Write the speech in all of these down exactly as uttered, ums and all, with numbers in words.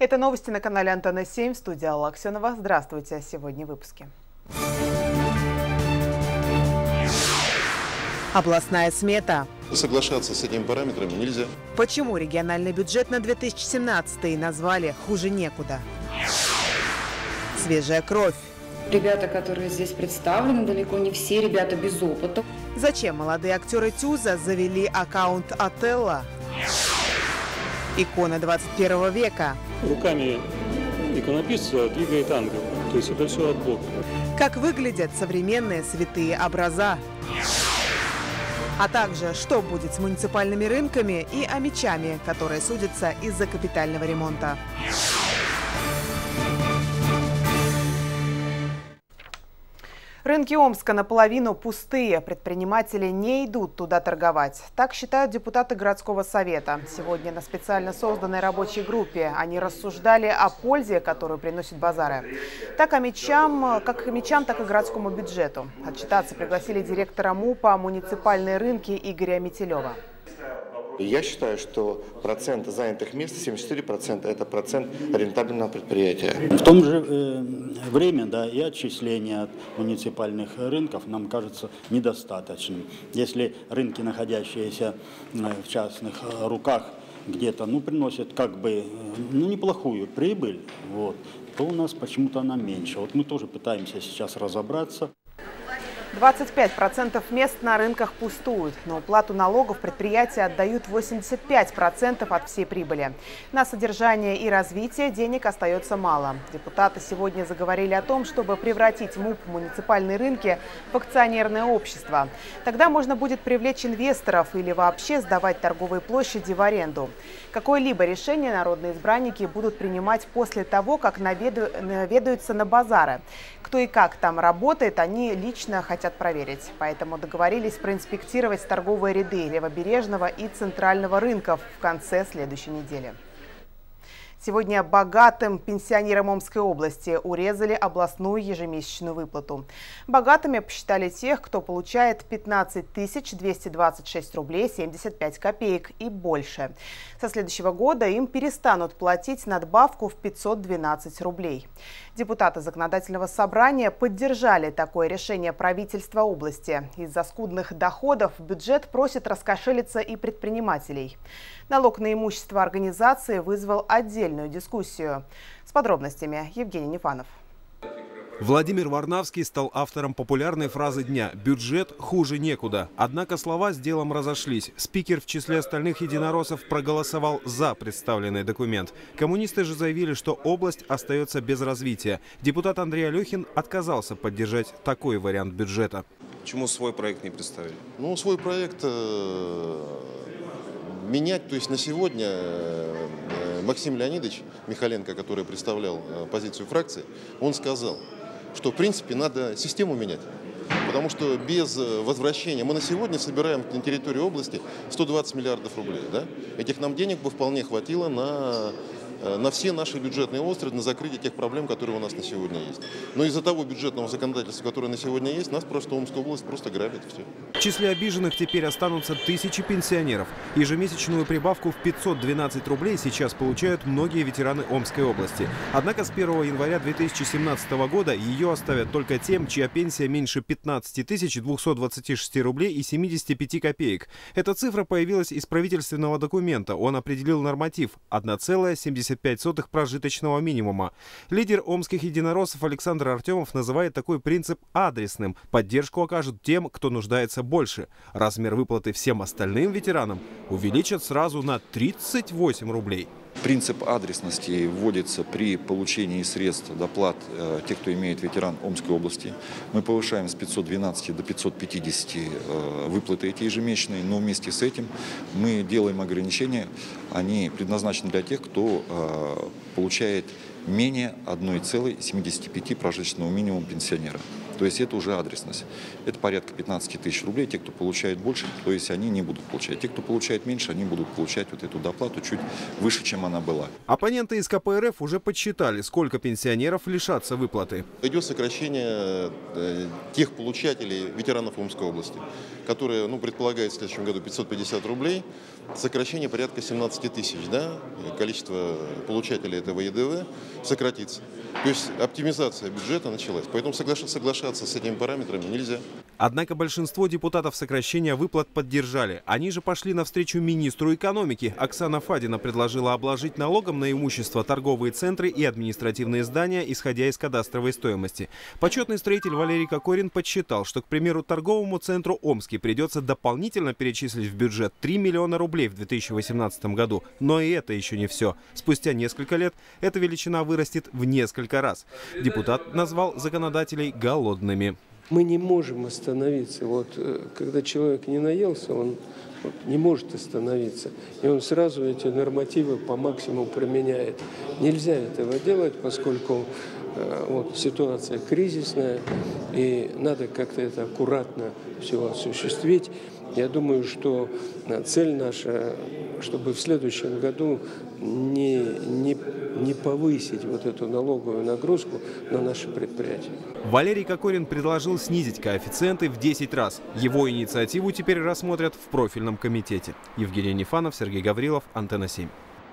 Это новости на канале Антенна семь. Студия Алла Аксенова. Здравствуйте. Сегодня в выпуске. Областная смета. Соглашаться с этими параметрами нельзя. Почему региональный бюджет на две тысячи семнадцатый назвали «хуже некуда»? Свежая кровь. Ребята, которые здесь представлены, далеко не все ребята без опыта. Зачем молодые актеры ТЮЗа завели аккаунт Отелло? Икона двадцать первого века. Руками иконописца двигает ангел. То есть это все от Бога. Как выглядят современные святые образа? А также, что будет с муниципальными рынками и омичами, которые судятся из-за капитального ремонта. Рынки Омска наполовину пустые. Предприниматели не идут туда торговать. Так считают депутаты городского совета. Сегодня на специально созданной рабочей группе они рассуждали о пользе, которую приносят базары. Так омичам, как омичам, так и городскому бюджету. Отчитаться пригласили директора МУПа «Муниципальные рынки» Игоря Метелева. Я считаю, что процент занятых мест, семьдесят четыре процента, это процент рентабельного предприятия. В том же э, время, да, и отчисления от муниципальных рынков нам кажется недостаточным. Если рынки, находящиеся э, в частных э, руках, где-то, ну, приносят как бы, э, ну, неплохую прибыль, вот, то у нас почему-то она меньше. Вот мы тоже пытаемся сейчас разобраться. двадцать пять процентов мест на рынках пустуют. На уплату налогов предприятия отдают восемьдесят пять процентов от всей прибыли. На содержание и развитие денег остается мало. Депутаты сегодня заговорили о том, чтобы превратить МУП «Муниципальные рынки» в акционерное общество. Тогда можно будет привлечь инвесторов или вообще сдавать торговые площади в аренду. Какое-либо решение народные избранники будут принимать после того, как наведу... наведаются на базары. Кто и как там работает, они лично хотят проверить. Поэтому договорились проинспектировать торговые ряды Левобережного и Центрального рынков в конце следующей недели. Сегодня богатым пенсионерам Омской области урезали областную ежемесячную выплату. Богатыми посчитали тех, кто получает пятнадцать тысяч двести двадцать шесть рублей семьдесят пять копеек и больше. Со следующего года им перестанут платить надбавку в пятьсот двенадцать рублей. Депутаты Законодательного собрания поддержали такое решение правительства области. Из-за скудных доходов бюджет просит раскошелиться и предпринимателей. Налог на имущество организации вызвал отдельную дискуссию. С подробностями Евгений Нефанов. Владимир Варнавский стал автором популярной фразы дня «Бюджет хуже некуда». Однако слова с делом разошлись. Спикер в числе остальных единороссов проголосовал за представленный документ. Коммунисты же заявили, что область остается без развития. Депутат Андрей Алехин отказался поддержать такой вариант бюджета. Почему свой проект не представили? Ну, свой проект э, менять, то есть на сегодня э, Максим Леонидович Михаленко, который представлял э, позицию фракции, он сказал, что в принципе надо систему менять. Потому что без возвращения мы на сегодня собираем на территории области сто двадцать миллиардов рублей. Да? Этих нам денег бы вполне хватило на, на все наши бюджетные острова, на закрытие тех проблем, которые у нас на сегодня есть. Но из-за того бюджетного законодательства, которое на сегодня есть, нас просто Омская область просто грабит. Все. В числе обиженных теперь останутся тысячи пенсионеров. Ежемесячную прибавку в пятьсот двенадцать рублей сейчас получают многие ветераны Омской области. Однако с первого января две тысячи семнадцатого года ее оставят только тем, чья пенсия меньше пятнадцати тысяч двухсот двадцати шести рублей и семидесяти пяти копеек. Эта цифра появилась из правительственного документа. Он определил норматив – одна целая семьдесят пять сотых прожиточного минимума. Лидер омских единороссов Александр Артемов называет такой принцип адресным. Поддержку окажут тем, кто нуждается больше. Размер выплаты всем остальным ветеранам увеличат сразу на тридцать восемь рублей. Принцип адресности вводится при получении средств доплат э, тех, кто имеет ветеран Омской области. Мы повышаем с пятисот двенадцати до пятисот пятидесяти э, выплаты эти ежемесячные, но вместе с этим мы делаем ограничения. Они предназначены для тех, кто э, получает менее одной целой семидесяти пяти прожиточного минимума пенсионера. То есть это уже адресность. Это порядка пятнадцати тысяч рублей. Те, кто получает больше, то есть они не будут получать. Те, кто получает меньше, они будут получать вот эту доплату чуть выше, чем она была. Оппоненты из ка пэ эр эф уже подсчитали, сколько пенсионеров лишатся выплаты. Идет сокращение тех получателей, ветеранов Омской области, которые, ну, предполагают в следующем году пятьсот пятьдесят рублей, сокращение порядка семнадцати тысяч, да, количество получателей этого е дэ вэ сократится. То есть оптимизация бюджета началась, поэтому соглашаться с этими параметрами нельзя. Однако большинство депутатов сокращения выплат поддержали. Они же пошли навстречу министру экономики. Оксана Фадина предложила обложить налогом на имущество торговые центры и административные здания, исходя из кадастровой стоимости. Почетный строитель Валерий Кокорин подсчитал, что, к примеру, торговому центру Омский придется дополнительно перечислить в бюджет три миллиона рублей в две тысячи восемнадцатом году. Но и это еще не все. Спустя несколько лет эта величина вырастет в несколько раз. Депутат назвал законодателей голодными. Мы не можем остановиться. Вот когда человек не наелся, он вот не может остановиться. И он сразу эти нормативы по максимуму применяет. Нельзя этого делать, поскольку э, вот, ситуация кризисная, и надо как-то это аккуратно все осуществить. Я думаю, что цель наша, чтобы в следующем году не, не, не повысить вот эту налоговую нагрузку на наши предприятия. Валерий Кокорин предложил снизить коэффициенты в десять раз. Его инициативу теперь рассмотрят в профильном комитете. Евгений Нефанов, Сергей Гаврилов, Антенна семь.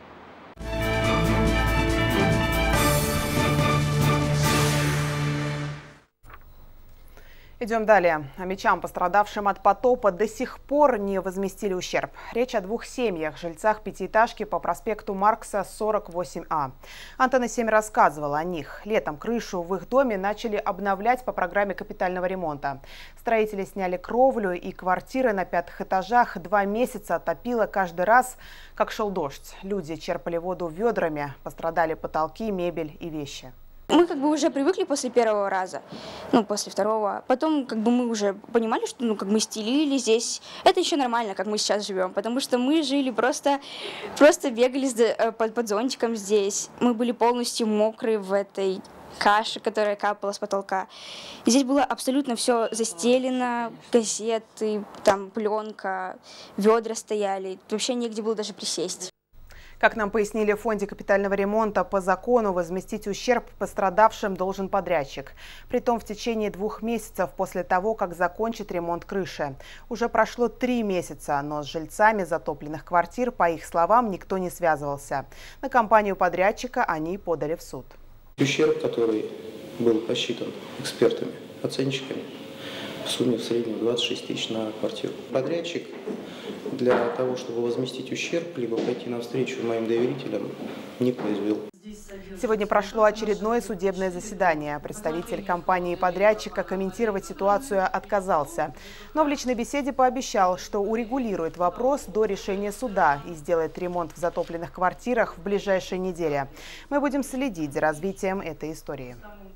Идем далее. Омичам, пострадавшим от потопа, до сих пор не возместили ущерб. Речь о двух семьях, жильцах пятиэтажки по проспекту Маркса, сорок восемь А. Антенна семь рассказывала о них. Летом крышу в их доме начали обновлять по программе капитального ремонта. Строители сняли кровлю, и квартиры на пятых этажах два месяца топило каждый раз, как шел дождь. Люди черпали воду ведрами, пострадали потолки, мебель и вещи. Мы как бы уже привыкли после первого раза, ну, после второго. Потом как бы мы уже понимали, что ну, как мы стелили здесь. Это еще нормально, как мы сейчас живем, потому что мы жили просто, просто бегали под, под зонтиком здесь. Мы были полностью мокрые в этой каше, которая капала с потолка. Здесь было абсолютно все застелено, газеты, там пленка, ведра стояли. Вообще негде было даже присесть. Как нам пояснили в фонде капитального ремонта, по закону возместить ущерб пострадавшим должен подрядчик. Притом в течение двух месяцев после того, как закончит ремонт крыши. Уже прошло три месяца, но с жильцами затопленных квартир, по их словам, никто не связывался. На компанию подрядчика они подали в суд. Ущерб, который был посчитан экспертами, оценщиками, в сумме в среднем двадцать шесть тысяч на квартиру. Подрядчик для того, чтобы возместить ущерб, либо пойти навстречу моим доверителям, не произвел. Сегодня прошло очередное судебное заседание. Представитель компании-подрядчика комментировать ситуацию отказался. Но в личной беседе пообещал, что урегулирует вопрос до решения суда и сделает ремонт в затопленных квартирах в ближайшие недели. Мы будем следить за развитием этой истории.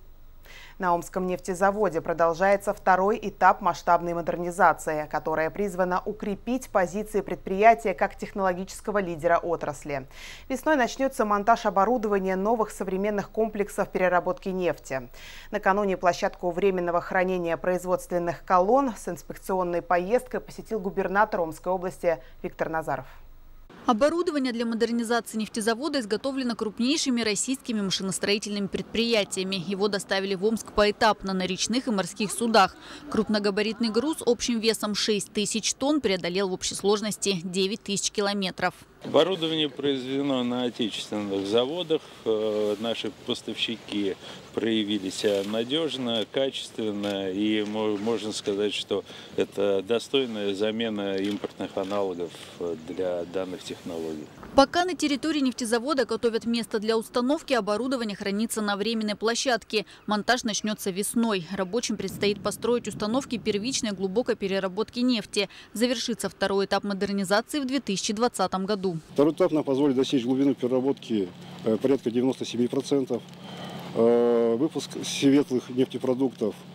На Омском нефтезаводе продолжается второй этап масштабной модернизации, которая призвана укрепить позиции предприятия как технологического лидера отрасли. Весной начнется монтаж оборудования новых современных комплексов переработки нефти. Накануне площадку временного хранения производственных колонн с инспекционной поездкой посетил губернатор Омской области Виктор Назаров. Оборудование для модернизации нефтезавода изготовлено крупнейшими российскими машиностроительными предприятиями. Его доставили в Омск поэтапно на речных и морских судах. Крупногабаритный груз общим весом шесть тысяч тонн преодолел в общей сложности девять тысяч километров. Оборудование произведено на отечественных заводах. Наши поставщики проявили себя надежно, качественно, и можно сказать, что это достойная замена импортных аналогов для данных технологий. Пока на территории нефтезавода готовят место для установки, оборудование хранится на временной площадке. Монтаж начнется весной. Рабочим предстоит построить установки первичной глубокой переработки нефти. Завершится второй этап модернизации в две тысячи двадцатом году. Второй этап нам позволит достичь глубину переработки порядка девяноста семи процентов. Выпуск светлых нефтепродуктов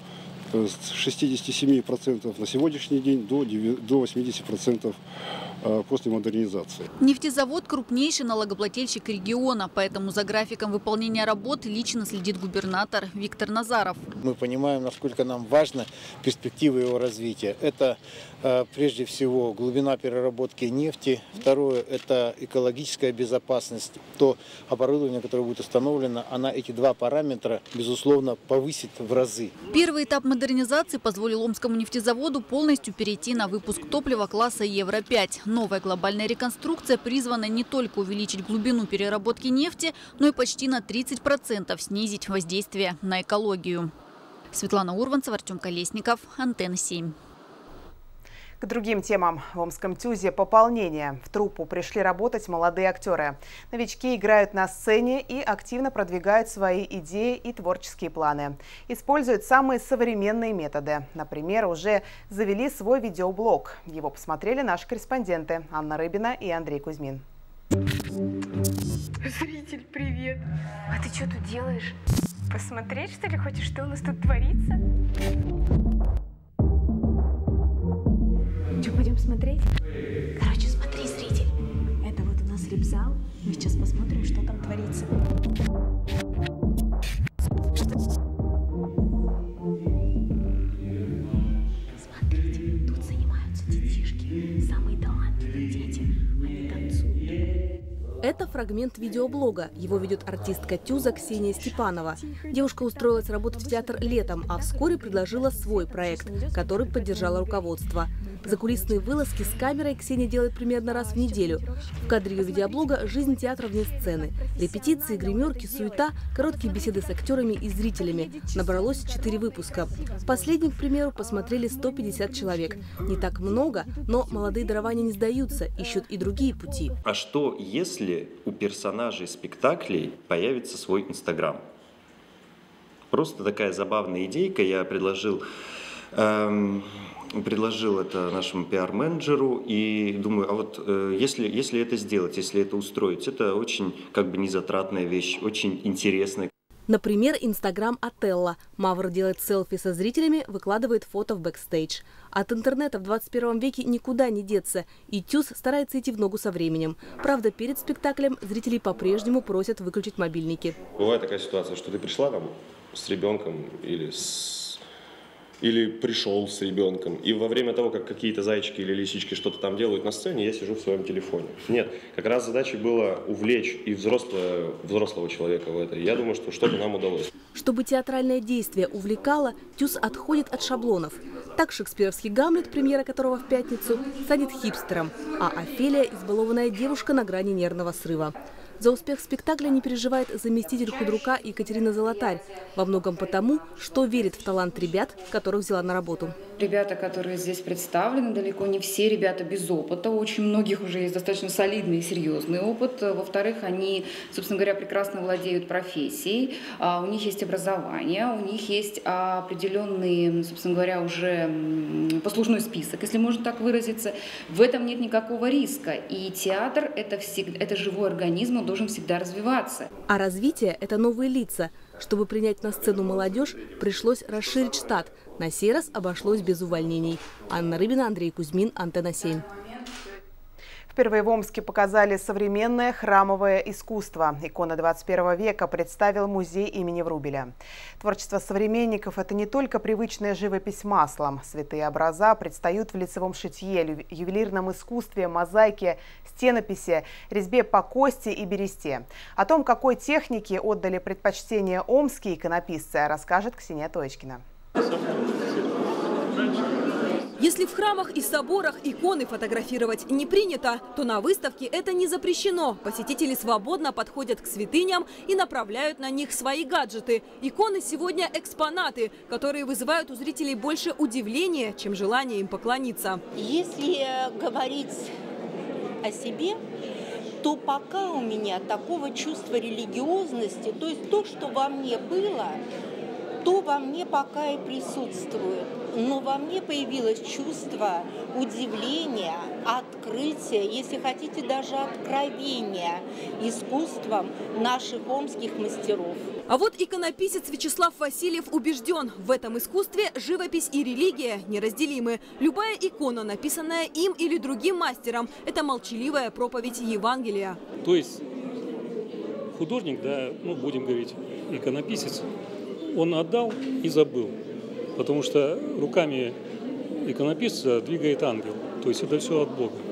с шестидесяти семи процентов на сегодняшний день до восьмидесяти процентов после модернизации. Нефтезавод – крупнейший налогоплательщик региона, поэтому за графиком выполнения работ лично следит губернатор Виктор Назаров. Мы понимаем, насколько нам важны перспективы его развития. Это прежде всего глубина переработки нефти. Второе – это экологическая безопасность. То оборудование, которое будет установлено, она эти два параметра, безусловно, повысит в разы. Первый этап модернизации позволил Омскому нефтезаводу полностью перейти на выпуск топлива класса Евро пять. Новая глобальная реконструкция призвана не только увеличить глубину переработки нефти, но и почти на тридцать процентов снизить воздействие на экологию. Светлана Урванцева, Артем Колесников, Антенна семь. К другим темам. В Омском ТЮЗе пополнение. В труппу пришли работать молодые актеры. Новички играют на сцене и активно продвигают свои идеи и творческие планы. Используют самые современные методы. Например, уже завели свой видеоблог. Его посмотрели наши корреспонденты Анна Рыбина и Андрей Кузьмин. Зритель, привет! А ты что тут делаешь? Посмотреть, что ли, хочешь, что у нас тут творится? Что, пойдем смотреть? Короче, смотри, зритель. Это вот у нас репзал. Мы сейчас посмотрим, что там творится. Смотрите, тут занимаются детишки. Самые талантливые дети. Они танцуют. Это фрагмент видеоблога. Его ведет артистка ТЮЗа Ксения Степанова. Девушка устроилась работать в театр летом, а вскоре предложила свой проект, который поддержало руководство. Закулисные вылазки с камерой Ксения делает примерно раз в неделю. В кадре ее видеоблога жизнь театра вне сцены. Репетиции, гримерки, суета, короткие беседы с актерами и зрителями. Набралось четыре выпуска. Последний, к примеру, посмотрели сто пятьдесят человек. Не так много, но молодые дарования не сдаются, ищут и другие пути. А что, если у персонажей спектаклей появится свой Инстаграм? Просто такая забавная идейка. Я предложил... Эм... Предложил это нашему пиар-менеджеру и думаю, а вот э, если, если это сделать, если это устроить, это очень как бы незатратная вещь, очень интересная. Например, Инстаграм Отелло. Мавр делает селфи со зрителями, выкладывает фото в бэкстейдж. От интернета в двадцать первом веке никуда не деться, и ТЮЗ старается идти в ногу со временем. Правда, перед спектаклем зрителей по-прежнему просят выключить мобильники. Бывает такая ситуация, что ты пришла там с ребенком или с... или пришел с ребенком, и во время того, как какие-то зайчики или лисички что-то там делают на сцене, я сижу в своем телефоне. Нет, как раз задача была увлечь и взрослого, взрослого человека в это. Я думаю, что что-то нам удалось. Чтобы театральное действие увлекало, ТЮЗ отходит от шаблонов. Так шекспировский Гамлет, премьера которого в пятницу, станет хипстером, а Офелия – избалованная девушка на грани нервного срыва. За успех спектакля не переживает заместитель худрука Екатерина Золотарь. Во многом потому, что верит в талант ребят, которых взяла на работу. Ребята, которые здесь представлены, далеко не все ребята без опыта. У очень многих уже есть достаточно солидный и серьезный опыт. Во-вторых, они, собственно говоря, прекрасно владеют профессией. У них есть образование, у них есть определенный, собственно говоря, уже послужной список, если можно так выразиться. В этом нет никакого риска. И театр – это, всегда, это живой организм, он должен всегда развиваться. А развитие – это новые лица. Чтобы принять на сцену молодежь, пришлось расширить штат. На сей раз обошлось без увольнений. Анна Рыбина, Андрей Кузьмин, Антенна семь. Впервые в Омске показали современное храмовое искусство. Иконы двадцать первого века представил музей имени Врубеля. Творчество современников – это не только привычная живопись маслом. Святые образа предстают в лицевом шитье, ювелирном искусстве, мозаике, стенописи, резьбе по кости и бересте. О том, какой технике отдали предпочтение омские иконописцы, расскажет Ксения Тоечкина. Если в храмах и соборах иконы фотографировать не принято, то на выставке это не запрещено. Посетители свободно подходят к святыням и направляют на них свои гаджеты. Иконы сегодня экспонаты, которые вызывают у зрителей больше удивления, чем желание им поклониться. Если говорить о себе, то пока у меня такого чувства религиозности, то есть то, что во мне было, то во мне пока и присутствует. Но во мне появилось чувство удивления, открытия. открытия, если хотите, даже откровения искусством наших омских мастеров. А вот иконописец Вячеслав Васильев убежден, в этом искусстве живопись и религия неразделимы. Любая икона, написанная им или другим мастером, это молчаливая проповедь Евангелия. То есть художник, да, ну будем говорить, иконописец, он отдал и забыл, потому что руками иконописца двигает ангел, то есть это все от Бога.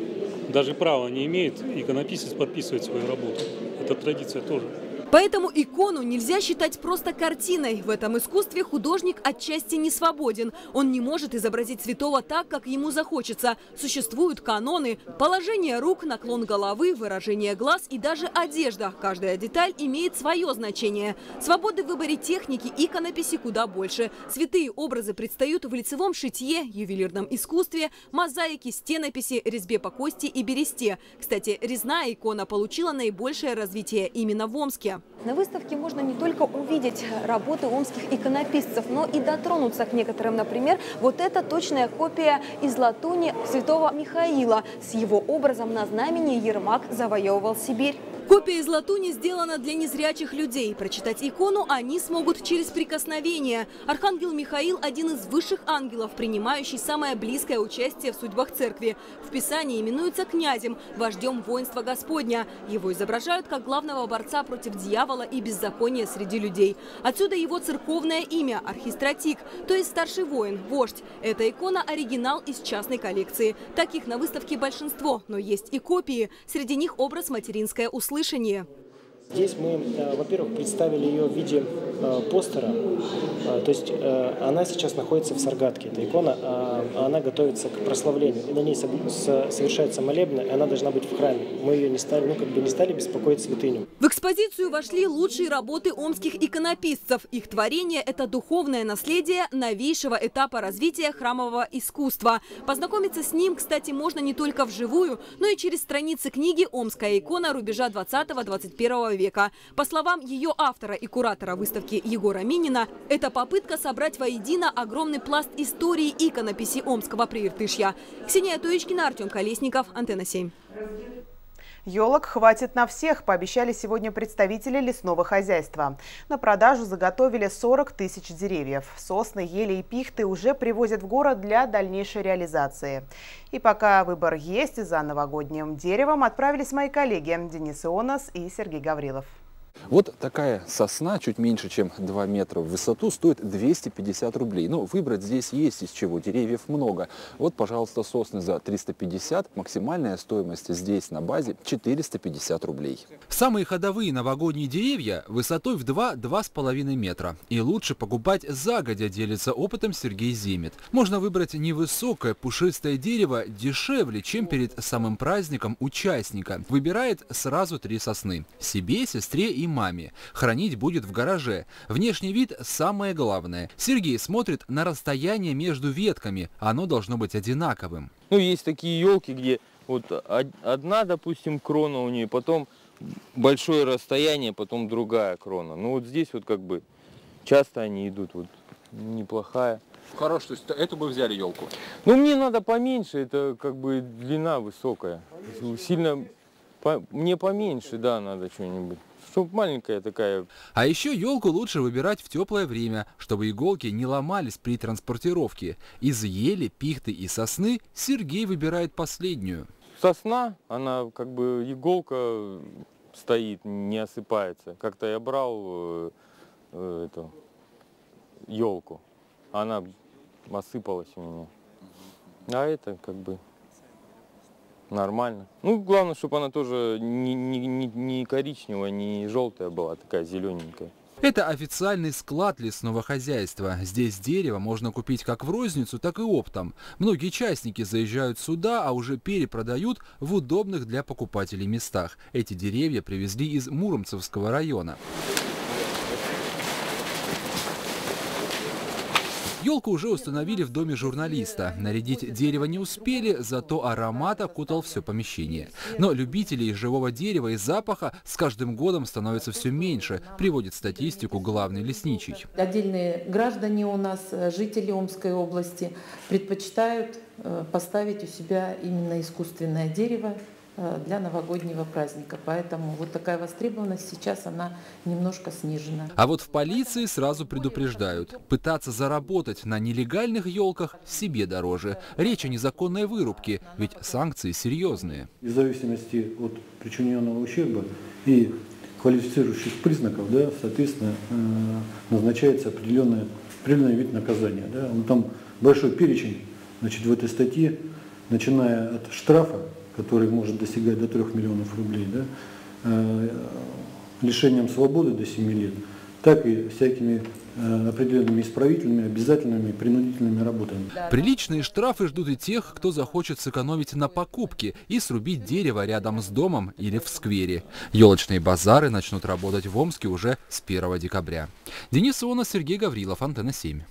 Даже права не имеет иконописец подписывать свою работу. Это традиция тоже. Поэтому икону нельзя считать просто картиной. В этом искусстве художник отчасти не свободен. Он не может изобразить святого так, как ему захочется. Существуют каноны, положение рук, наклон головы, выражение глаз и даже одежда. Каждая деталь имеет свое значение. Свободы в выборе техники иконописи куда больше. Святые образы предстают в лицевом шитье, ювелирном искусстве, мозаике, стенописи, резьбе по кости и бересте. Кстати, резная икона получила наибольшее развитие именно в Омске. На выставке можно не только увидеть работы омских иконописцев, но и дотронуться к некоторым. Например, вот это точная копия из латуни святого Михаила. С его образом на знамени Ермак завоевывал Сибирь. Копия из латуни сделана для незрячих людей. Прочитать икону они смогут через прикосновение. Архангел Михаил – один из высших ангелов, принимающий самое близкое участие в судьбах церкви. В Писании именуется князем, вождем воинства Господня. Его изображают как главного борца против дьявола и беззакония среди людей. Отсюда его церковное имя – архистратик, то есть старший воин, вождь. Эта икона – оригинал из частной коллекции. Таких на выставке большинство, но есть и копии. Среди них образ «Материнское услышание». Здесь мы, во-первых, представили ее в виде постера, то есть она сейчас находится в Саргатке, эта икона, а она готовится к прославлению, и на ней совершается молебны, и она должна быть в храме. Мы ее не стали, ну, как бы не стали беспокоить святыню. В экспозицию вошли лучшие работы омских иконописцев. Их творение – это духовное наследие новейшего этапа развития храмового искусства. Познакомиться с ним, кстати, можно не только вживую, но и через страницы книги «Омская икона рубежа двадцатого-двадцать первого века». По словам ее автора и куратора выставки Егора Минина, это попытка собрать воедино огромный пласт истории иконописи омского прииртышья. Ксения Туечкина, Артем Колесников, Антенна семь. Елок хватит на всех, пообещали сегодня представители лесного хозяйства. На продажу заготовили сорок тысяч деревьев. Сосны, ели и пихты уже привозят в город для дальнейшей реализации. И пока выбор есть, за новогодним деревом отправились мои коллеги Денис Ионас и Сергей Гаврилов. Вот такая сосна, чуть меньше, чем два метра в высоту, стоит двести пятьдесят рублей. Ну, выбрать здесь есть из чего, деревьев много. Вот, пожалуйста, сосны за триста пятьдесят, максимальная стоимость здесь на базе четыреста пятьдесят рублей. Самые ходовые новогодние деревья высотой в два-два с половиной метра. И лучше покупать загодя, делится опытом Сергей Земет. Можно выбрать невысокое пушистое дерево дешевле, чем перед самым праздником участника. Выбирает сразу три сосны – себе, сестре и маме. Хранить будет в гараже. Внешний вид самое главное. Сергей смотрит на расстояние между ветками. Оно должно быть одинаковым. Ну, есть такие елки, где вот одна, допустим, крона у нее, потом большое расстояние, потом другая крона. Ну, вот здесь вот как бы часто они идут, вот неплохая. Хорошо, то есть эту бы взяли елку? Ну, мне надо поменьше, это как бы длина высокая. Сильно, по, мне поменьше, да, надо что-нибудь. Чтобы маленькая такая. А еще елку лучше выбирать в теплое время, чтобы иголки не ломались при транспортировке. Из ели, пихты и сосны Сергей выбирает последнюю. Сосна, она как бы иголка стоит, не осыпается. Как-то я брал э, э, эту елку, она осыпалась у меня. А это как бы нормально. Ну, главное, чтобы она тоже не, не, не, не коричневая, не желтая была, такая зелененькая. Это официальный склад лесного хозяйства. Здесь дерево можно купить как в розницу, так и оптом. Многие частники заезжают сюда, а уже перепродают в удобных для покупателей местах. Эти деревья привезли из Муромцевского района. Елку уже установили в доме журналиста. Нарядить дерево не успели, зато аромат окутал все помещение. Но любителей живого дерева и запаха с каждым годом становится все меньше, приводит статистику главный лесничий. Отдельные граждане у нас, жители Омской области, предпочитают поставить у себя именно искусственное дерево для новогоднего праздника. Поэтому вот такая востребованность сейчас, она немножко снижена. А вот в полиции сразу предупреждают. Пытаться заработать на нелегальных елках себе дороже. Речь о незаконной вырубке, ведь санкции серьезные. В зависимости от причиненного ущерба и квалифицирующих признаков, да, соответственно, назначается определенный, определенный вид наказания. Да. Там большой перечень, значит, в этой статье, начиная от штрафа, который может достигать до трех миллионов рублей, да, э, лишением свободы до семи лет, так и всякими э, определенными исправительными, обязательными, принудительными работами. Приличные штрафы ждут и тех, кто захочет сэкономить на покупке и срубить дерево рядом с домом или в сквере. Елочные базары начнут работать в Омске уже с первого декабря. Денис Ионов, Сергей Гаврилов, Антенна семь.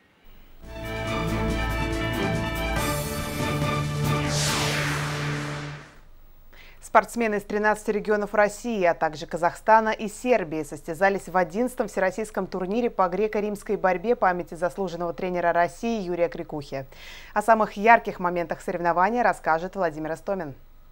Спортсмены из тринадцати регионов России, а также Казахстана и Сербии состязались в одиннадцатом всероссийском турнире по греко-римской борьбе памяти заслуженного тренера России Юрия Крикухи. О самых ярких моментах соревнования расскажет Владимир Истомин.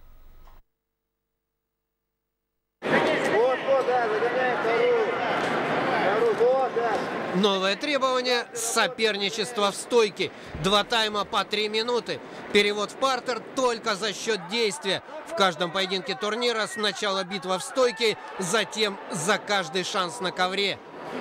Новое требование – соперничество в стойке. Два тайма по три минуты. Перевод в партер только за счет действия. В каждом поединке турнира сначала битва в стойке, затем за каждый шанс на ковре.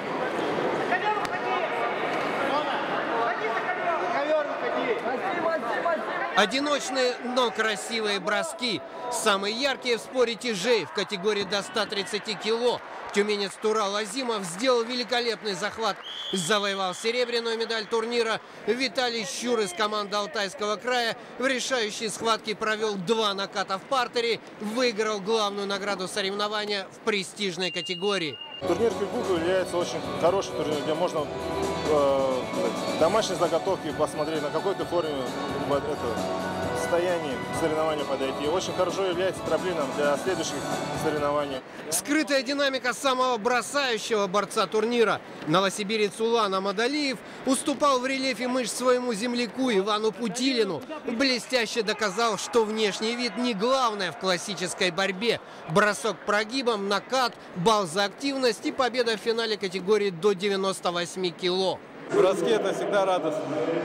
Одиночные, но красивые броски. Самые яркие в споре тяжей в категории до ста тридцати кило. Тюменец Турал Азимов сделал великолепный захват. Завоевал серебряную медаль турнира. Виталий Щур из команды Алтайского края в решающей схватке провел два наката в партере. Выиграл главную награду соревнования в престижной категории. Турнир Крикухи является очень хорошим турниром, где можно э, домашние заготовки посмотреть, на какой ты форме, это, состоянии соревнования подойти. Очень хорошо является трамплином для следующих соревнований. Скрытая динамика самого бросающего борца турнира. Новосибирец Улан Амадалиев уступал в рельефе мышц своему земляку Ивану Путилину. Блестяще доказал, что внешний вид не главное в классической борьбе. Бросок прогибом, накат, балл за активность и победа в финале категории до девяноста восьми кило. Броски — это всегда радостно.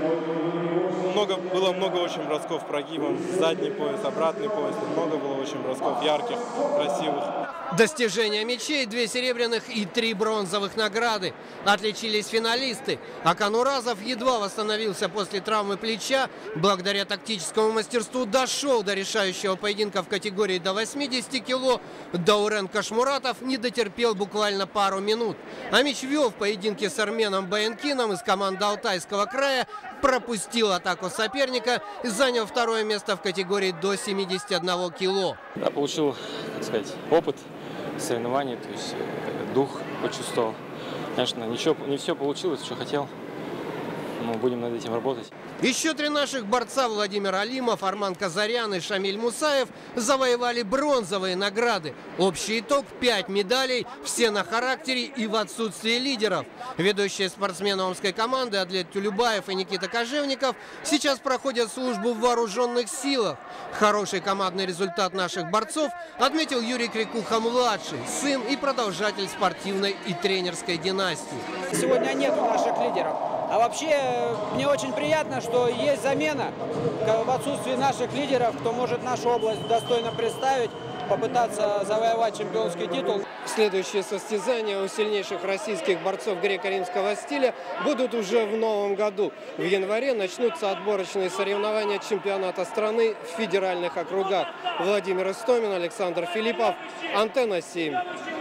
Много, было много очень бросков прогибом, задний пояс, обратный пояс. Много было очень бросков ярких, красивых. Достижения мячей, две серебряных и три бронзовых награды. Отличились финалисты. Акан Уразов едва восстановился после травмы плеча. Благодаря тактическому мастерству дошел до решающего поединка в категории до восьмидесяти кило. Даурен Кашмуратов не дотерпел буквально пару минут. Амич вел в поединке с арменом Баянкином из команды Алтайского края, пропустил атаку соперника, занял второе место в категории до семидесяти одного кило. Я получил, так сказать, опыт соревнований, то есть дух почувствовал. Конечно, ничего, не все получилось, что хотел. Но будем над этим работать. Еще три наших борца Владимир Алимов, Арман Казарян и Шамиль Мусаев завоевали бронзовые награды. Общий итог – пять медалей, все на характере и в отсутствии лидеров. Ведущие спортсмены омской команды Адлет Тюлюбаев и Никита Кожевников сейчас проходят службу в вооруженных силах. Хороший командный результат наших борцов отметил Юрий Крикуха-младший, сын и продолжатель спортивной и тренерской династии. Сегодня нету наших лидеров. А вообще, мне очень приятно, что есть замена в отсутствии наших лидеров, кто может нашу область достойно представить, попытаться завоевать чемпионский титул. Следующие состязания у сильнейших российских борцов греко-римского стиля будут уже в новом году. В январе начнутся отборочные соревнования чемпионата страны в федеральных округах. Владимир Истомин, Александр Филиппов, Антенна семь.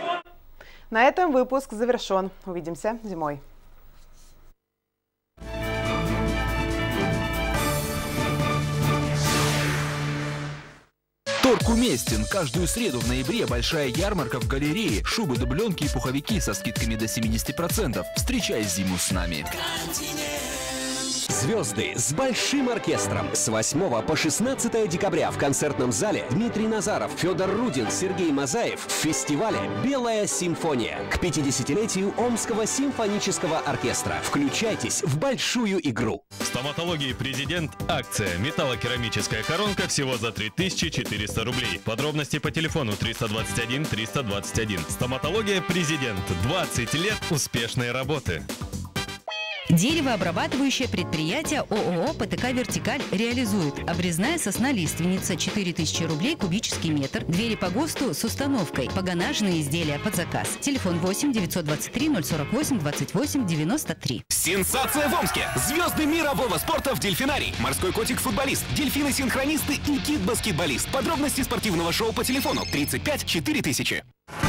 На этом выпуск завершен. Увидимся зимой. Торг уместен. Каждую среду в ноябре большая ярмарка в галерее. Шубы, дубленки и пуховики со скидками до семидесяти процентов. Встречай зиму с нами. Звезды с большим оркестром. С восьмого по шестнадцатое декабря в концертном зале Дмитрий Назаров, Федор Рудин, Сергей Мазаев в фестивале «Белая симфония» к пятидесятилетию Омского симфонического оркестра. Включайтесь в большую игру. В стоматологии «Президент» акция. Металлокерамическая коронка всего за три тысячи четыреста рублей. Подробности по телефону триста двадцать один триста двадцать один. Стоматология «Президент». двадцать лет успешной работы. Деревообрабатывающее предприятие ООО «ПТК Вертикаль» реализует обрезная сосна-лиственница четыре тысячи рублей кубический метр, двери по ГОСТу с установкой, погонажные изделия под заказ. Телефон восемь девятьсот двадцать три ноль сорок восемь двадцать восемь девяносто три. Сенсация в Омске! Звезды мирового спорта в дельфинарий. Морской котик-футболист, дельфины-синхронисты и кит-баскетболист. Подробности спортивного шоу по телефону тридцать пять четыре тысячи.